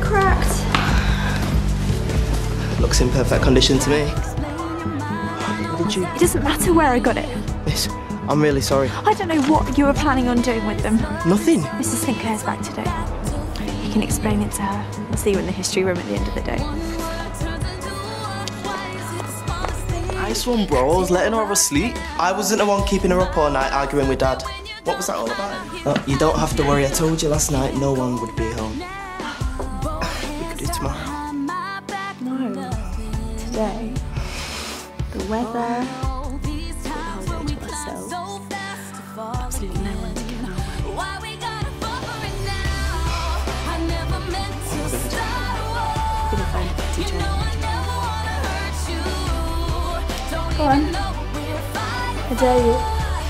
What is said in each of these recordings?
it cracked? Looks in perfect condition to me. Did you? It doesn't matter where I got it. Miss, I'm really sorry. I don't know what you were planning on doing with them. Nothing. Mrs. Sinclair's back today. You can explain it to her. I'll see you in the history room at the end of the day. Nice one, bro. I was letting her have a sleep. I wasn't the one keeping her up all night arguing with Dad. What was that all about? You don't have to worry. I told you last night no one would be home. We could do tomorrow. No. Today. The weather. The holiday to ourselves. Absolutely no one to get out. I'm gonna find a teacher. Go on. I dare you.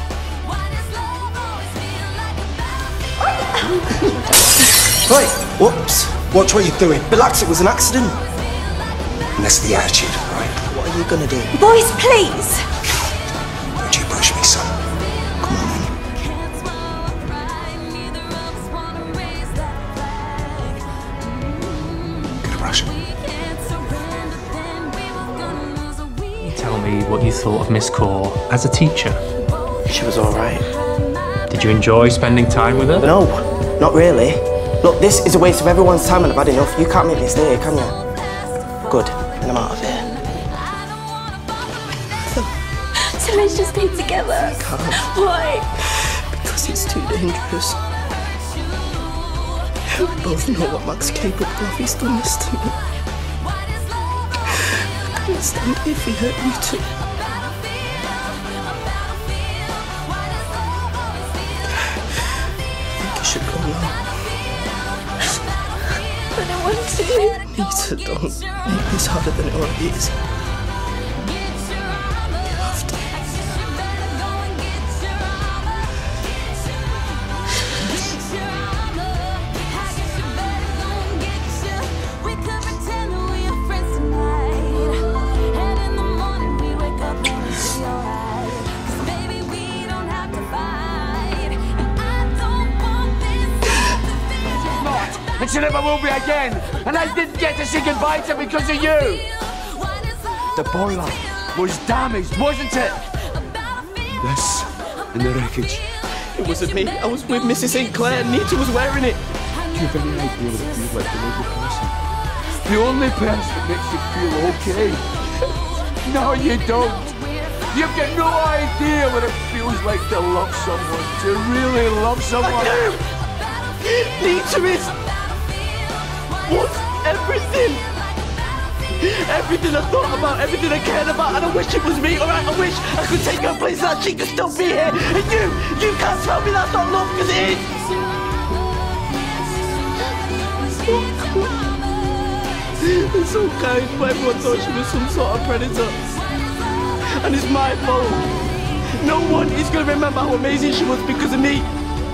Right, whoops. Watch what you're doing. Relax, it was an accident. And that's the attitude, right? What are you gonna do? Boys, please! Would you push me, son? Come on, then. Gonna rush him. Tell me what you thought of Miss Core as a teacher. She was alright. Did you enjoy spending time with her? No, not really. Look, this is a waste of everyone's time and I've had enough. You can't make me stay here, can you? Good, then I'm out of here. So let's just stay together. I can't. Why? Because it's too dangerous. We both know what Mac's capable of. He's done this to me. I couldn't stand it if he hurt you too. I think you should go now. I don't want to. Nita, don't make this harder than it already is. You have to. And she never will be again. And I didn't get to say goodbye to her because of you. The boiler was damaged, wasn't it? This and the wreckage. It wasn't me. I was with Mrs. Sinclair. Nita was wearing it. Do you have any idea what it feels like to lose a person? The only person that makes you feel okay. No, you don't. You've got no idea what it feels like to love someone, to really love someone. I do. Nita is... What's everything? Everything I thought about, everything I cared about, and I wish it was me, alright? I wish I could take her place that she could still be here. And you can't tell me that's not love, because it is. It's so kind, but everyone thought she was some sort of predator. And it's my fault. No one is going to remember how amazing she was because of me.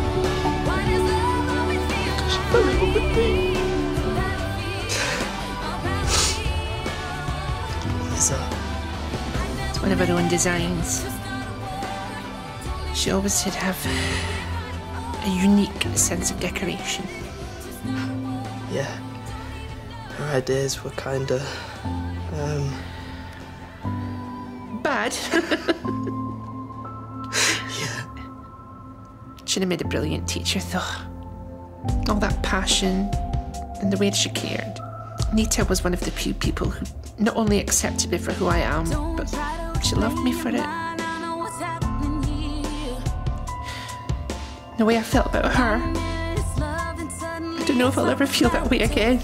Because she fell in love with me. It's one of her own designs. She always did have a unique sense of decoration. Yeah. Her ideas were kinda... bad. Yeah. She'd have made a brilliant teacher, though. All that passion and the way she cared. Nita was one of the few people who not only accepted me for who I am, but she loved me for it. The way I felt about her, I don't know if I'll ever feel that way again.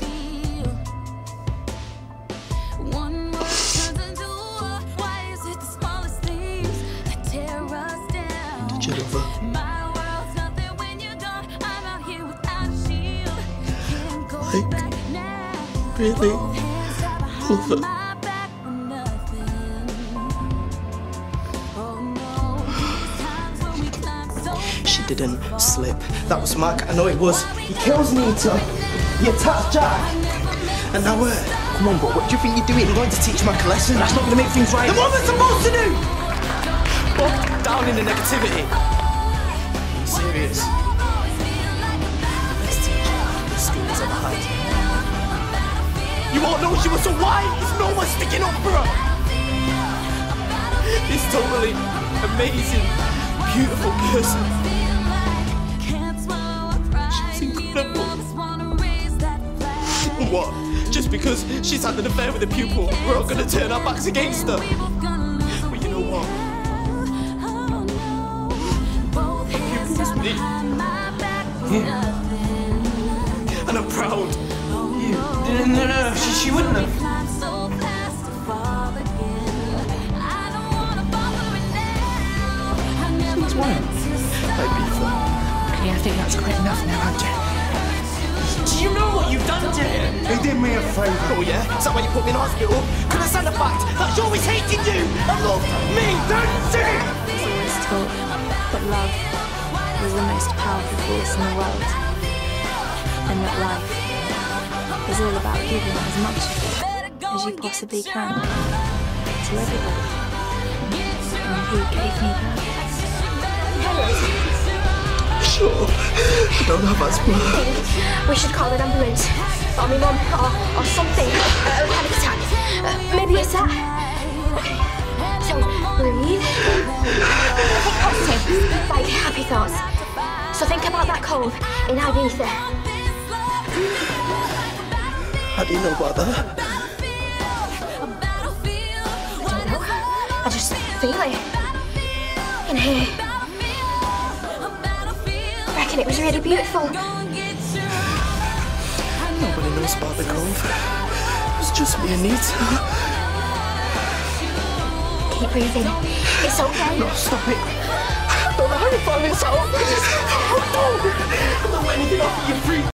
Did you love her? Like, really love her? She didn't slip. That was Mac. I know it was. He kills Nita. He attacks Jack. And now where? Come on, bro. What do you think you're doing? I'm going to teach Mac a lesson. That's not going to make things right. Then what am I supposed to do? Bogged down in the negativity. I'm serious. The best teacher this school has ever had. She was so white, it's no one sticking up for her. This totally amazing, beautiful person. She's incredible. What? Just because she's had an affair with a pupil, we're all gonna turn our backs against her? But you know what? The pupil was me. Yeah. And I'm proud. Yeah. No, she wouldn't have. Since when? I beat her. Okay, I think that's quite enough now, Andrew. Do you know what you've done to him? He did me a favour. Oh yeah? Is that why you put me in hospital? Could I stand the fact that she always hated you and loved me? That's it! He's always taught that love is the most powerful force in the world, and that life is all about giving as much of it as you possibly can to everybody. And he gave me that. Sure. I don't have asthma. We should call an ambulance. Or my mum, or something. A panic attack. Maybe it's that. Okay. So, breathe. Think positive. Like happy thoughts. So think about that cold in Ibiza. How do you know about that? I don't know. I just feel it. In here. I reckon it was really beautiful. Nobody knows about the cove. It's just me and Nita. Keep breathing. It's okay. No, stop it. I don't know how you found this out. I don't know anything off of your free.